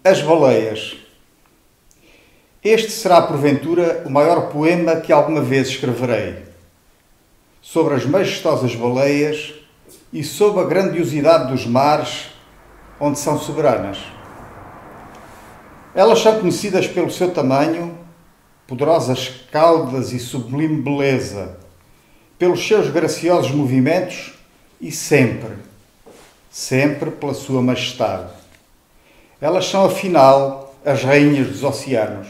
As Baleias. Este será, porventura, o maior poema que alguma vez escreverei. Sobre as majestosas baleias e sobre a grandiosidade dos mares onde são soberanas. Elas são conhecidas pelo seu tamanho, poderosas caudas e sublime beleza, pelos seus graciosos movimentos e sempre pela sua majestade. Elas são, afinal, as rainhas dos oceanos.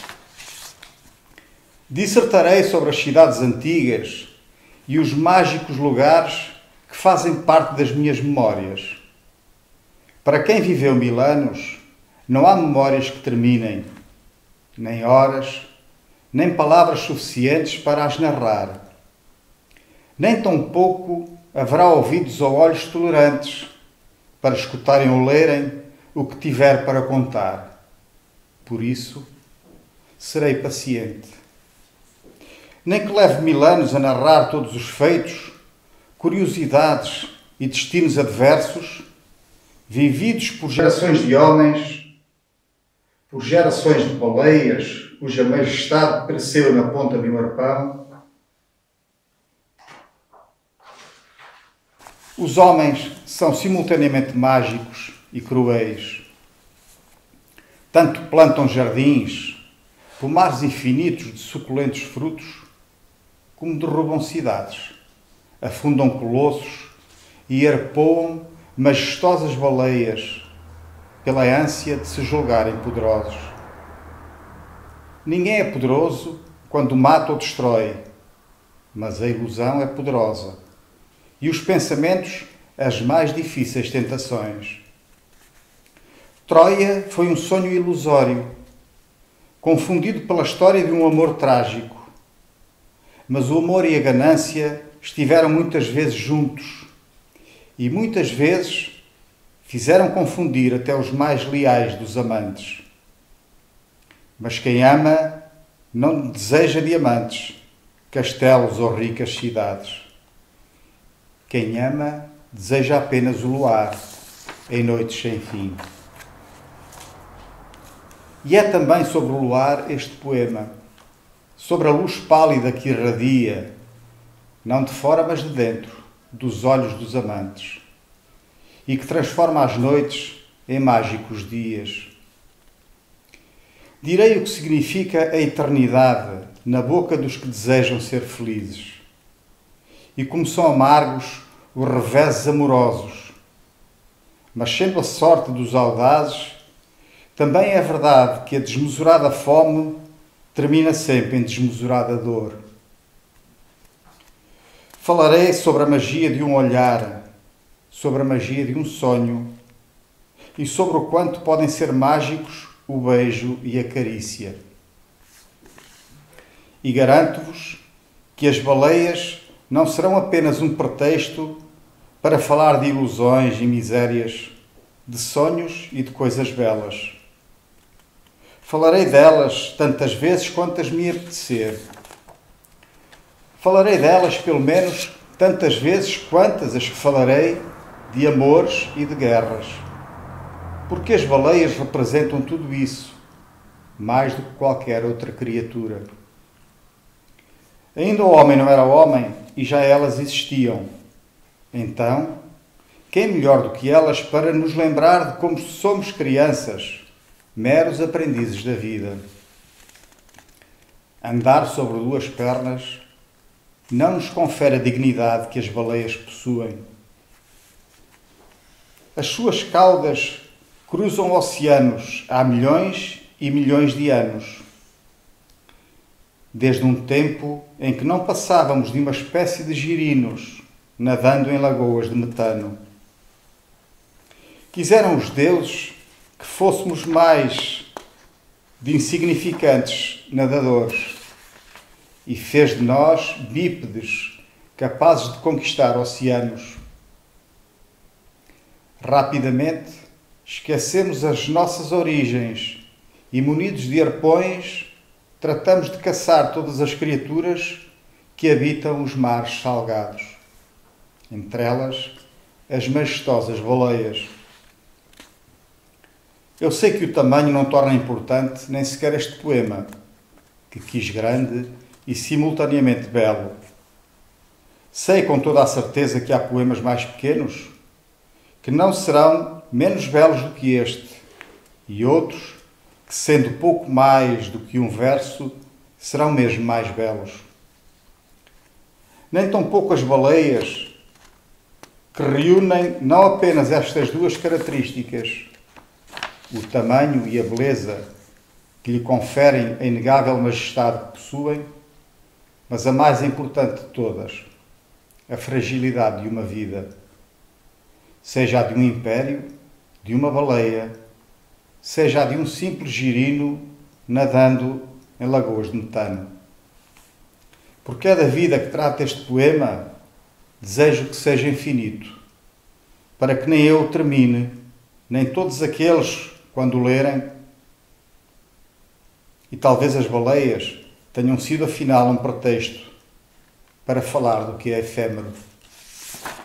Dissertarei sobre as cidades antigas e os mágicos lugares que fazem parte das minhas memórias. Para quem viveu 1000 anos, não há memórias que terminem, nem horas, nem palavras suficientes para as narrar. Nem tampouco haverá ouvidos ou olhos tolerantes para escutarem ou lerem o que tiver para contar. Por isso, serei paciente. Nem que leve 1000 anos a narrar todos os feitos, curiosidades e destinos adversos, vividos por gerações de homens, por gerações de baleias, cuja majestade cresceu na ponta de um arpão. Os homens são simultaneamente mágicos e cruéis. Tanto plantam jardins, pomares infinitos de suculentos frutos, como derrubam cidades, afundam colossos e arpoam majestosas baleias pela ânsia de se julgarem poderosos. Ninguém é poderoso quando mata ou destrói, mas a ilusão é poderosa e os pensamentos as mais difíceis tentações. Troia foi um sonho ilusório, confundido pela história de um amor trágico. Mas o amor e a ganância estiveram muitas vezes juntos e muitas vezes fizeram confundir até os mais leais dos amantes. Mas quem ama não deseja diamantes, castelos ou ricas cidades. Quem ama deseja apenas o luar em noites sem fim. E é também sobre o luar este poema, sobre a luz pálida que irradia, não de fora mas de dentro, dos olhos dos amantes, e que transforma as noites em mágicos dias. Direi o que significa a eternidade na boca dos que desejam ser felizes, e como são amargos os reveses amorosos. Mas sendo a sorte dos audazes, também é verdade que a desmesurada fome termina sempre em desmesurada dor. Falarei sobre a magia de um olhar, sobre a magia de um sonho e sobre o quanto podem ser mágicos o beijo e a carícia. E garanto-vos que as baleias não serão apenas um pretexto para falar de ilusões e misérias, de sonhos e de coisas belas. Falarei delas tantas vezes quantas me apetecer. Falarei delas pelo menos tantas vezes quantas as que falarei de amores e de guerras. Porque as baleias representam tudo isso, mais do que qualquer outra criatura. Ainda o homem não era homem e já elas existiam. Então, quem melhor do que elas para nos lembrar de como somos crianças, meros aprendizes da vida? Andar sobre 2 pernas não nos confere a dignidade que as baleias possuem. As suas caudas cruzam oceanos há milhões e milhões de anos, desde um tempo em que não passávamos de uma espécie de girinos nadando em lagoas de metano. Quiseram os deuses que fôssemos mais de insignificantes nadadores e fez de nós bípedes capazes de conquistar oceanos. Rapidamente esquecemos as nossas origens e, munidos de arpões, tratamos de caçar todas as criaturas que habitam os mares salgados, entre elas as majestosas baleias. Eu sei que o tamanho não torna importante nem sequer este poema, que quis grande e simultaneamente belo. Sei com toda a certeza que há poemas mais pequenos que não serão menos belos do que este, e outros que, sendo pouco mais do que um verso, serão mesmo mais belos. Nem tão pouco as baleias, que reúnem não apenas estas duas características, o tamanho e a beleza que lhe conferem a inegável majestade que possuem, mas a mais importante de todas, a fragilidade de uma vida, seja a de um império, de uma baleia, seja a de um simples girino nadando em lagoas de metano. Porque é da vida que trata este poema, desejo que seja infinito, para que nem eu termine, nem todos aqueles, quando o lerem, e talvez as baleias tenham sido afinal um pretexto para falar do que é efêmero.